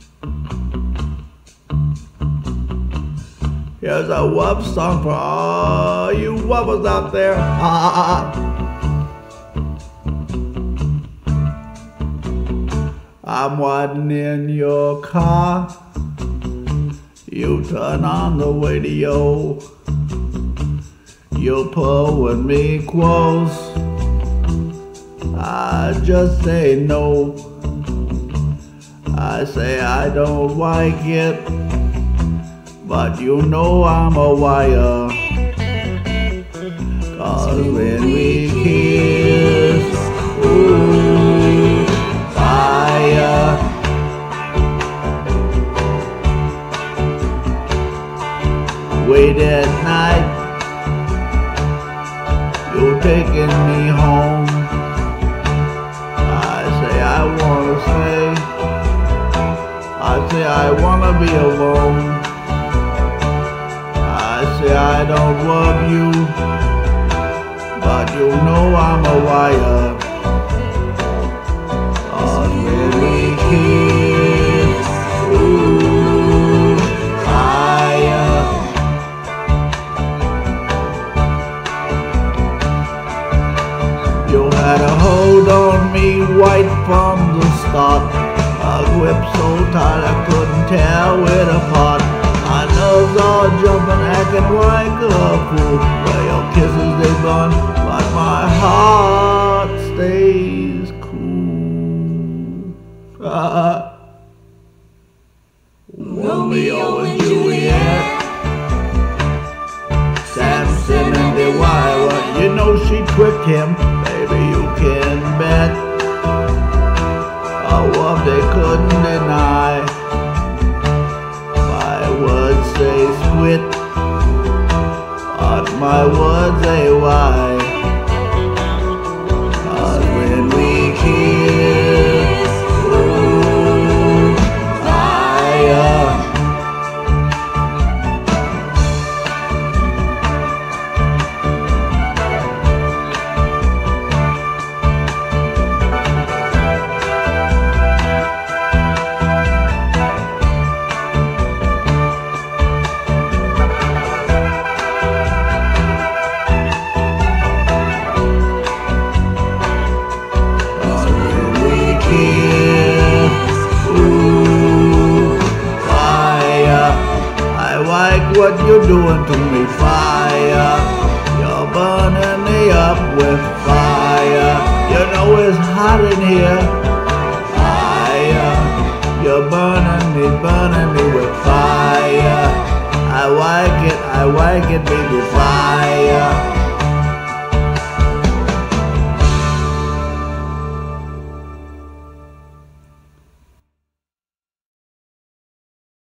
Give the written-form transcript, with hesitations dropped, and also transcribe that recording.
Here's a love song for all you lovers out there. I'm riding in your car. You turn on the radio. You're pulling me close. I just say no. I say I don't like it, but you know I'm a liar. 'Cause when we kiss, ooh, fire. Late at night, you're taking me home. I say I wanna stay. I say I wanna be alone. I say I don't love you, but you know I'm a liar. 'Cause when we kiss, ooh, fire. You had a hold on me right from the start. A grip so tight I couldn't tear it apart. My nerves are jumping, acting like a fool. Where your kisses they burn, but my heart stays cool. Romeo and Juliet, Samson and Delilah. You know she tricked him, baby, you can bet. A love they couldn't deny. My words they split, but my words they lie. 'Cause when we kiss, ooh, fire. What you're doing to me, fire. You're burning me up with fire. You know it's hot in here, fire. You're burning me with fire. I like it, baby, fire.